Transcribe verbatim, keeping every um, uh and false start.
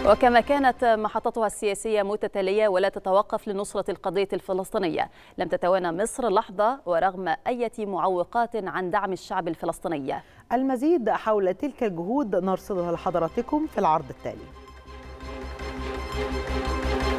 وكما كانت محطتها السياسية متتالية ولا تتوقف لنصرة القضية الفلسطينية، لم تتوانى مصر لحظة ورغم أي معوقات عن دعم الشعب الفلسطيني. المزيد حول تلك الجهود نرصدها لحضراتكم في العرض التالي.